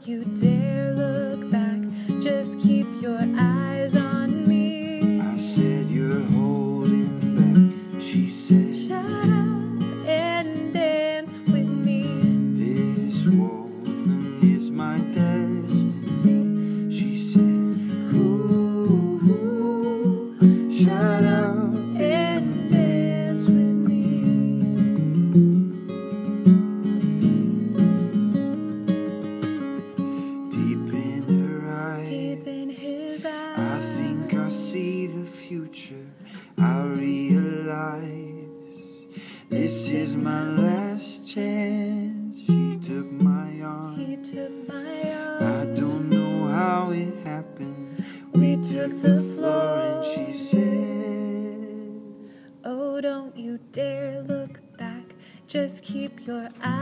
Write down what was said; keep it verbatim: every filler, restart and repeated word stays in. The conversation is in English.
don't you dare look back, just keep your eyes on me. I said, you're holding back. She said, shut up and dance with me. this woman is my destiny. She said, ooh, ooh, shut up And dance with me. deep in her eyes. Deep in his eyes, I think I see the future. I realize this is my last chance. She took my arm. he took my arm. I don't know how it happened. We took the floor and she said, Oh, don't you dare look back, just keep your eyes